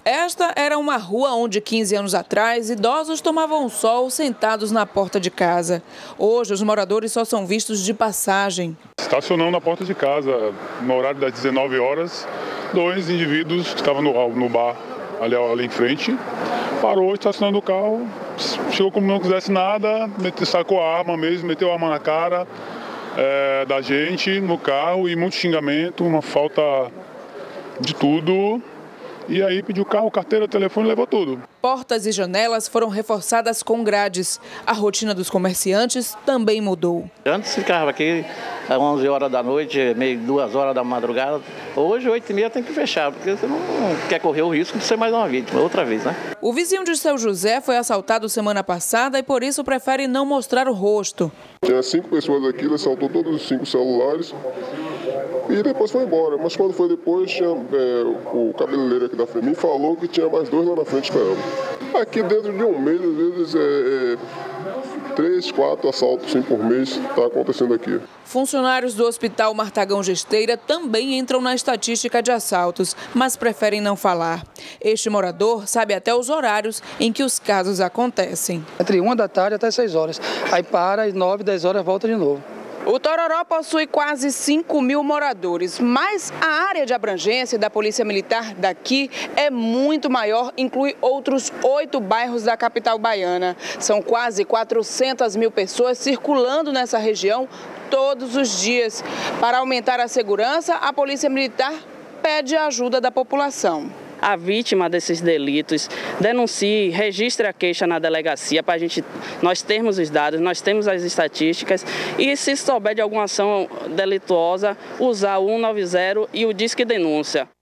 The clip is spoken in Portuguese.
Esta era uma rua onde 15 anos atrás idosos tomavam sol sentados na porta de casa. Hoje os moradores só são vistos de passagem. Estacionando na porta de casa, no horário das 19 horas, dois indivíduos que estavam no bar ali em frente, parou estacionando o carro, chegou como não quisesse nada, sacou a arma mesmo, meteu a arma na cara da gente no carro e muito xingamento, uma falta de tudo. E aí pediu carro, carteira, telefone, levou tudo. Portas e janelas foram reforçadas com grades. A rotina dos comerciantes também mudou. Antes ficava aqui às 11 horas da noite, meio 2 horas da madrugada. Hoje, 8h30 tem que fechar, porque você não quer correr o risco de ser mais uma vítima, outra vez, né? O vizinho de Seu José foi assaltado semana passada e por isso prefere não mostrar o rosto. Tinha 5 pessoas aqui, ele assaltou todos os 5 celulares. E depois foi embora, mas quando foi depois, tinha, o cabeleireiro aqui da frente me falou que tinha mais 2 lá na frente esperando. Aqui dentro de um mês, às vezes, 3, 4 assaltos assim, por mês está acontecendo aqui. Funcionários do Hospital Martagão Gesteira também entram na estatística de assaltos, mas preferem não falar. Este morador sabe até os horários em que os casos acontecem. Entre 1 da tarde até 6 horas. Aí para, às 9, 10 horas volta de novo. O Tororó possui quase 5.000 moradores, mas a área de abrangência da Polícia Militar daqui é muito maior, inclui outros 8 bairros da capital baiana. São quase 400.000 pessoas circulando nessa região todos os dias. Para aumentar a segurança, a Polícia Militar pede a ajuda da população. A vítima desses delitos denuncie, registre a queixa na delegacia para nós termos os dados, nós temos as estatísticas e se souber de alguma ação delituosa, usar o 190 e o Disque Denúncia.